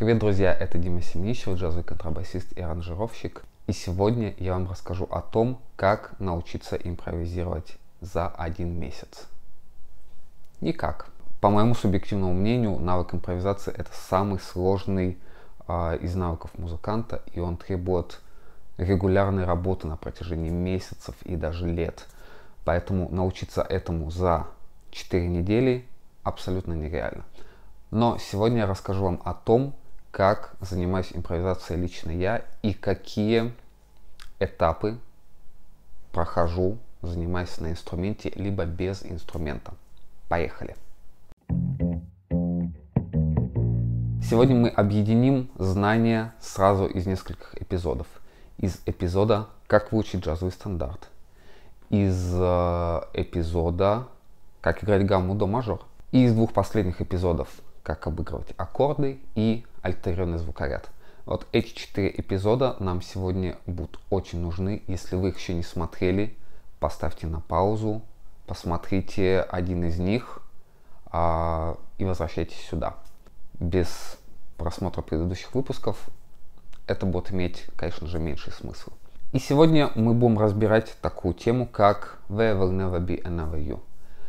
Привет, друзья! Это Дима Семенищев, джазовый контрабасист и аранжировщик. И сегодня я вам расскажу о том, как научиться импровизировать за 1 месяц. Никак. По моему субъективному мнению, навык импровизации — это самый сложный из навыков музыканта, и он требует регулярной работы на протяжении месяцев и даже лет. Поэтому научиться этому за 4 недели абсолютно нереально. Но сегодня я расскажу вам о том, как занимаюсь импровизацией лично я и какие этапы прохожу, занимаясь на инструменте, либо без инструмента. Поехали! Сегодня мы объединим знания сразу из нескольких эпизодов. Из эпизода «Как выучить джазовый стандарт», из эпизода «Как играть гамму до мажор», и из 2 последних эпизодов «Как обыгрывать аккорды» и «Альтерированный звукоряд». Вот эти 4 эпизода нам сегодня будут очень нужны. Если вы их еще не смотрели, поставьте на паузу, посмотрите один из них и возвращайтесь сюда. Без просмотра предыдущих выпусков это будет иметь, конечно же, меньший смысл. И сегодня мы будем разбирать такую тему, как There will never be another you.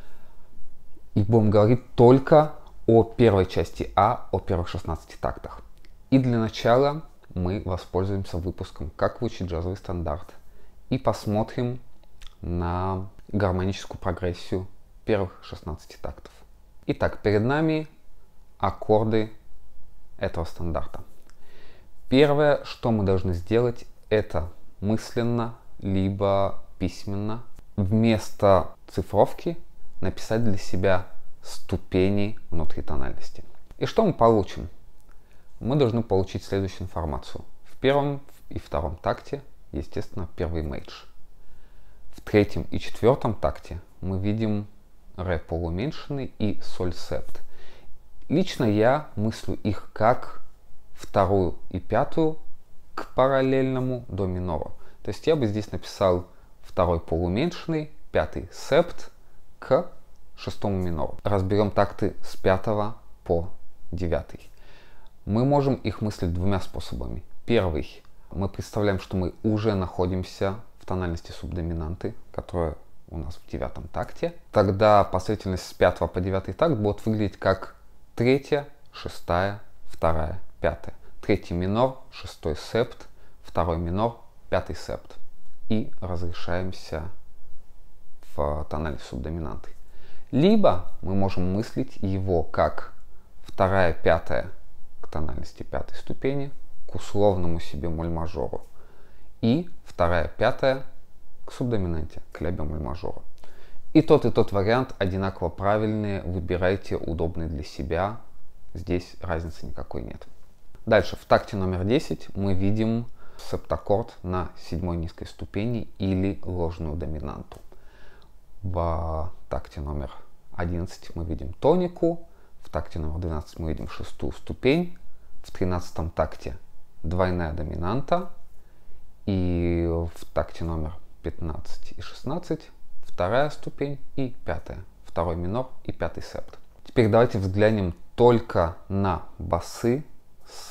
И будем говорить только о первой части А, о первых 16 тактах. И для начала мы воспользуемся выпуском «Как выучить джазовый стандарт» и посмотрим на гармоническую прогрессию первых 16 тактов. Итак, перед нами аккорды этого стандарта. Первое, что мы должны сделать, это мысленно либо письменно вместо цифровки написать для себя ступени внутри тональности. И что мы получим? Мы должны получить следующую информацию. В первом и втором такте, естественно, первый мейдж. В третьем и четвертом такте мы видим ре полууменьшенный и соль септ. Лично я мыслю их как вторую и пятую к параллельному до минору. То есть я бы здесь написал второй полууменьшенный, пятый септ к шестому минору. Разберем такты с 5 по 9. Мы можем их мыслить 2 способами. Первый. Мы представляем, что мы уже находимся в тональности субдоминанты, которая у нас в 9 такте. Тогда последовательность с 5 по 9 такт будет выглядеть как 3, 6, 2, 5. 3 минор, 6 септ, 2 минор, 5 септ. И разрешаемся в тональность субдоминанты. Либо мы можем мыслить его как 2, 5 к тональности 5 ступени, к условному си бемоль мажору, и 2, 5 к субдоминанте, к ля бемоль мажору. И тот вариант одинаково правильные, выбирайте удобный для себя, здесь разницы никакой нет. Дальше, в такте номер 10 мы видим септаккорд на 7 низкой ступени или ложную доминанту. В такте номер 11 мы видим тонику, в такте номер 12 мы видим 6-ю ступень, в 13 такте двойная доминанта, и в такте номер 15 и 16 2 ступень и 5, 2 минор и 5 септ. Теперь давайте взглянем только на басы с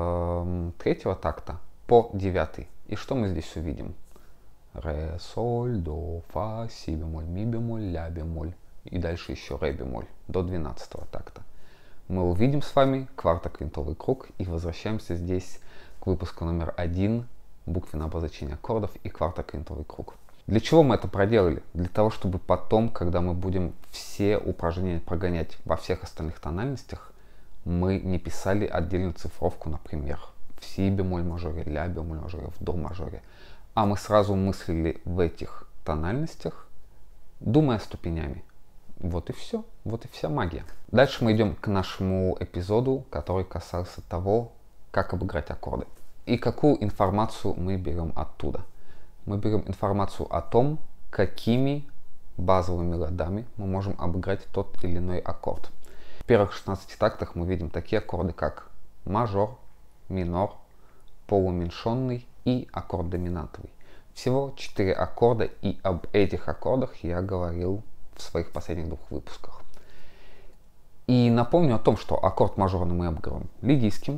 3 такта по 9. И что мы здесь увидим? Ре, соль, до, фа, си бемоль, ми бемоль, ля бемоль. И дальше еще ре бемоль до 12 такта. Мы увидим с вами квартоквинтовый круг и возвращаемся здесь к выпуску номер 1, буквенное обозначение аккордов и квартоквинтовый круг. Для чего мы это проделали? Для того, чтобы потом, когда мы будем все упражнения прогонять во всех остальных тональностях, мы не писали отдельную цифровку, например, в си бемоль мажоре, ля бемоль мажоре, в до мажоре, а мы сразу мыслили в этих тональностях, думая ступенями. Вот и все, вот и вся магия. Дальше мы идем к нашему эпизоду, который касался того, как обыграть аккорды. И какую информацию мы берем оттуда. Мы берем информацию о том, какими базовыми ладами мы можем обыграть тот или иной аккорд. В первых 16 тактах мы видим такие аккорды, как мажор, минор, полууменьшенный и аккорд доминантовый. Всего 4 аккорда, и об этих аккордах я говорил в своих последних 2 выпусках. И напомню о том, что аккорд мажорный мы обыгрываем лидийским,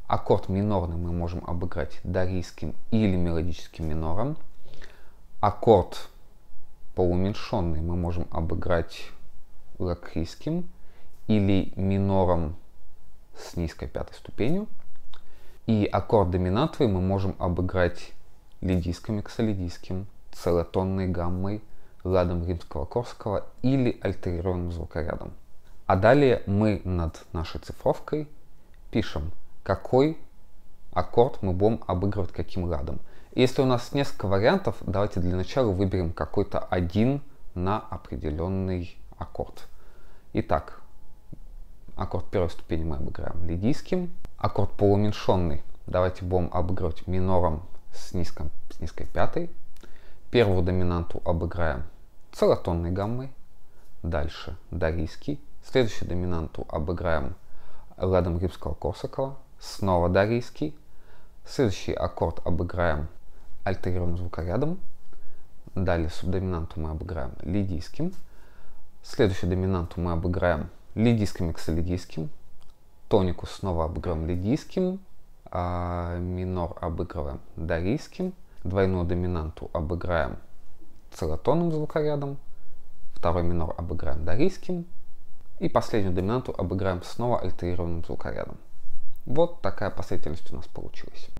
Аккорд минорный мы можем обыграть дорийским или мелодическим минором. Аккорд полууменьшенный мы можем обыграть лакрийским или минором с низкой пятой ступенью. И аккорд доминантовый мы можем обыграть лидийским, иксолидийским, целотонной гаммой, ладом римского-корского или альтерированным звукорядом. А далее мы над нашей цифровкой пишем, какой аккорд мы будем обыгрывать каким ладом. Если у нас несколько вариантов, давайте для начала выберем какой-то один на определенный аккорд. Итак, аккорд первой ступени мы обыграем лидийским. Аккорд полууменьшенный давайте будем обыгрывать минором с низкой пятой. Первую доминанту обыграем целотонной гаммой. Дальше дорийский. Следующую доминанту обыграем ладом римского-корсакова. Снова дорийский. Следующий аккорд обыграем альтерированным звукорядом. Далее субдоминанту мы обыграем лидийским. Следующую доминанту мы обыграем лидийским, иксолидийским. Тонику снова обыграем лидийским. Минор обыгрываем дорийским. Двойную доминанту обыграем целотонным звукорядом. Второй минор обыграем дорийским. И последнюю доминанту обыграем снова альтерированным звукорядом. Вот такая последовательность у нас получилась.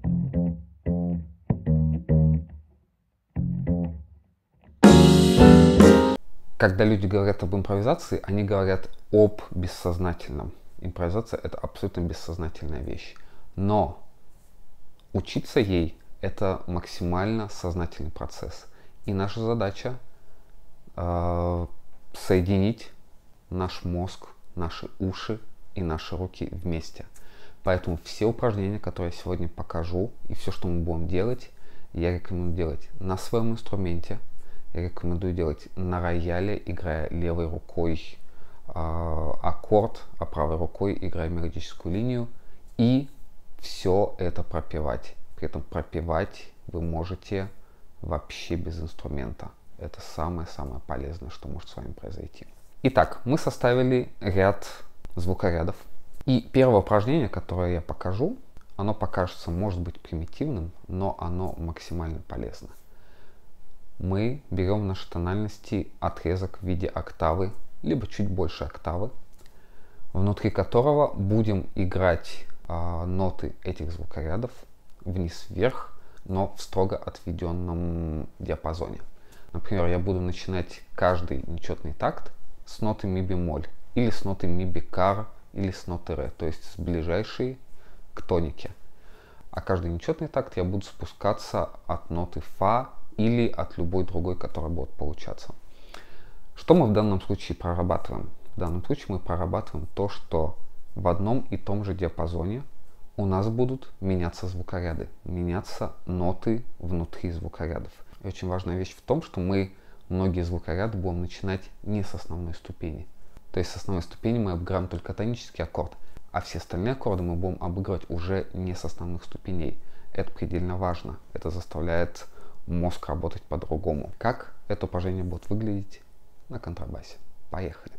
Когда люди говорят об импровизации, они говорят об бессознательном. Импровизация — это абсолютно бессознательная вещь. Но учиться ей — это максимально сознательный процесс. И наша задача соединить наш мозг, наши уши и наши руки вместе. Поэтому все упражнения, которые я сегодня покажу, и все, что мы будем делать, я рекомендую делать на своем инструменте. Я рекомендую делать на рояле, играя левой рукой аккорд, а правой рукой играя мелодическую линию. И все это пропевать. При этом пропевать вы можете вообще без инструмента. Это самое-самое полезное, что может с вами произойти. Итак, мы составили ряд звукорядов. И первое упражнение, которое я покажу, оно покажется, может быть, примитивным, но оно максимально полезно. Мы берем в нашей тональности отрезок в виде октавы, либо чуть больше октавы, внутри которого будем играть ноты этих звукорядов вниз-вверх, но в строго отведенном диапазоне. Например, я буду начинать каждый нечетный такт с ноты ми бемоль, или с ноты ми бекар, или с ноты ре, то есть с ближайшей к тонике. А каждый нечетный такт я буду спускаться от ноты фа или от любой другой, которая будет получаться. Что мы в данном случае прорабатываем? В данном случае мы прорабатываем то, что в одном и том же диапазоне у нас будут меняться звукоряды, меняться ноты внутри звукорядов. И очень важная вещь в том, что мы многие звукоряды будем начинать не с основной ступени. То есть с основной ступени мы обыграем только тонический аккорд, а все остальные аккорды мы будем обыгрывать уже не с основных ступеней. Это предельно важно. Это заставляет мозг работать по-другому. Как это упражнение будет выглядеть на контрабасе? Поехали!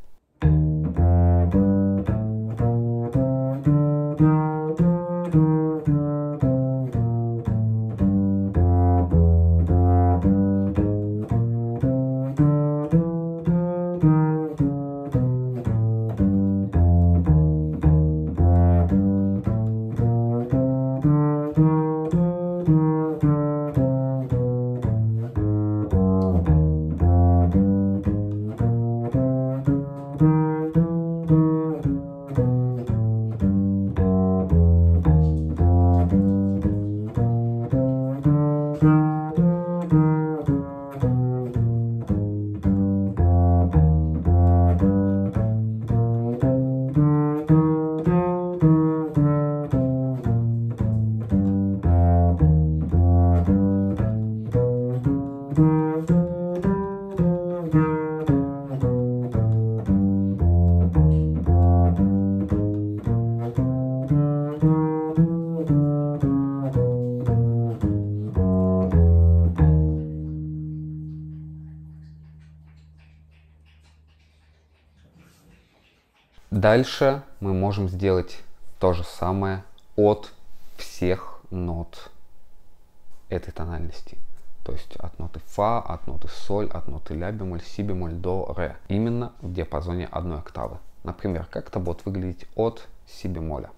Дальше мы можем сделать то же самое от всех нот этой тональности. То есть от ноты фа, от ноты соль, от ноты ля бемоль, си бемоль, до, ре. Именно в диапазоне одной октавы. Например, как это будет выглядеть от си бемоля.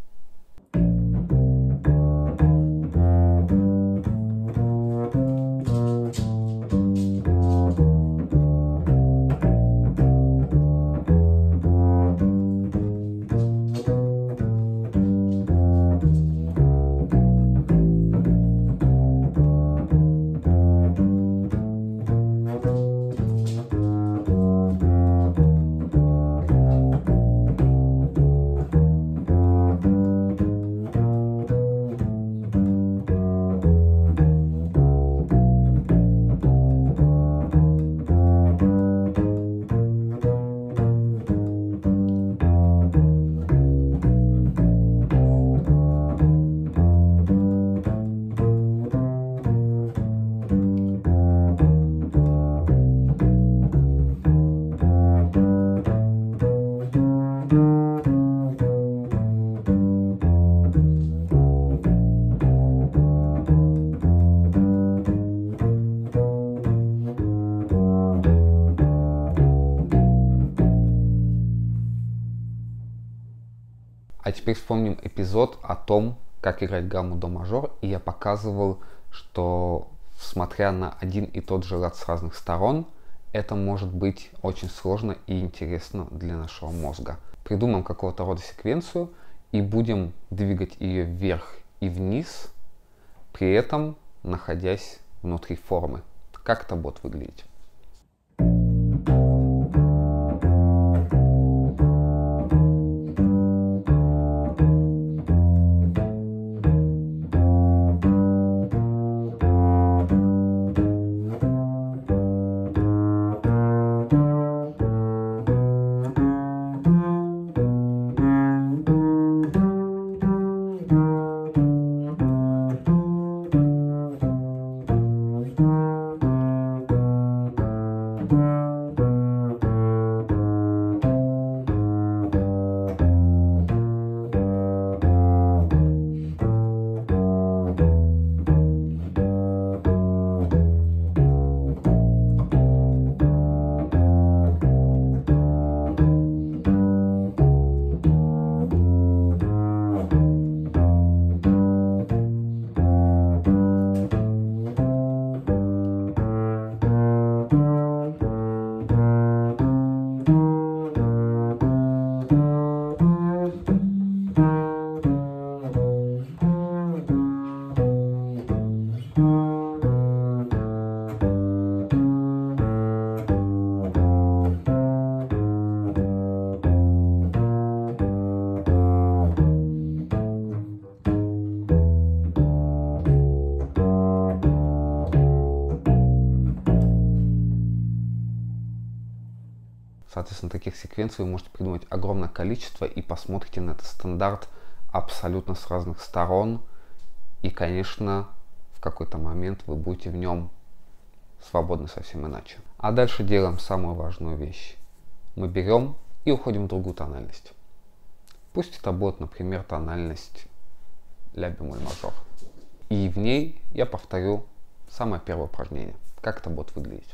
А теперь вспомним эпизод о том, как играть гамму до мажор, и я показывал, что, смотря на один и тот же лад с разных сторон, это может быть очень сложно и интересно для нашего мозга. Придумаем какого-то рода секвенцию и будем двигать ее вверх и вниз, при этом находясь внутри формы. Как это будет выглядеть? Соответственно, таких секвенций вы можете придумать огромное количество и посмотрите на этот стандарт абсолютно с разных сторон. И, конечно, в какой-то момент вы будете в нем свободны совсем иначе. А дальше делаем самую важную вещь. Мы берем и уходим в другую тональность. Пусть это будет, например, тональность ля бемоль мажор. И в ней я повторю самое первое упражнение. Как это будет выглядеть.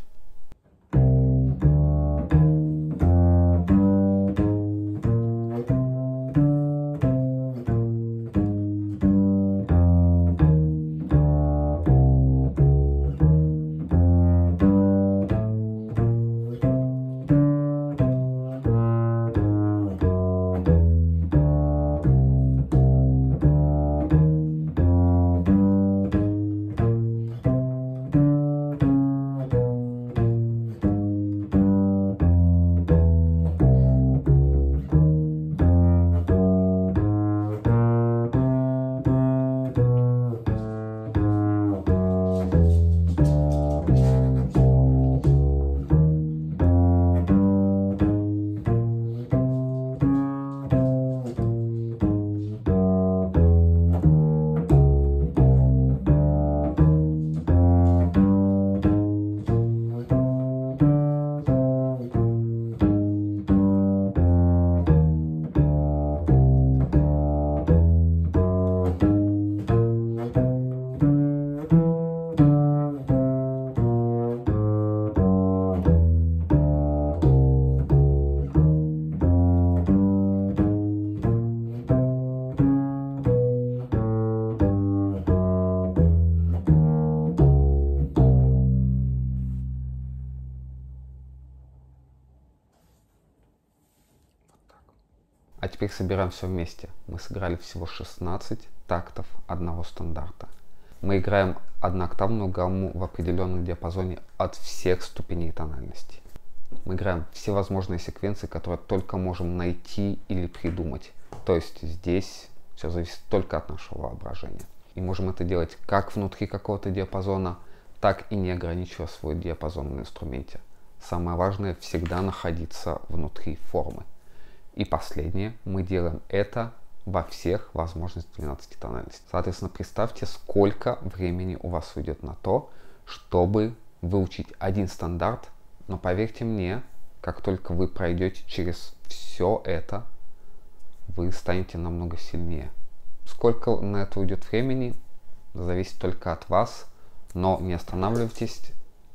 теперь собираем все вместе. Мы сыграли всего 16 тактов одного стандарта. Мы играем однооктавную гамму в определенном диапазоне от всех ступеней тональности. Мы играем все возможные секвенции, которые только можем найти или придумать. То есть здесь все зависит только от нашего воображения. И можем это делать как внутри какого-то диапазона, так и не ограничивая свой диапазон на инструменте. Самое важное всегда находиться внутри формы. И последнее, мы делаем это во всех возможных 12 тональностей. Соответственно, представьте, сколько времени у вас уйдет на то, чтобы выучить один стандарт. Но поверьте мне, как только вы пройдете через все это, вы станете намного сильнее. Сколько на это уйдет времени, зависит только от вас, но не останавливайтесь.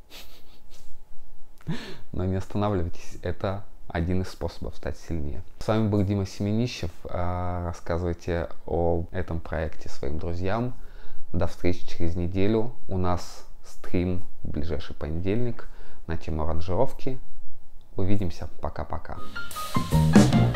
Это один из способов стать сильнее. С вами был Дима Семенищев. Рассказывайте о этом проекте своим друзьям. До встречи через неделю. У нас стрим в ближайший понедельник на тему аранжировки. Увидимся. Пока-пока.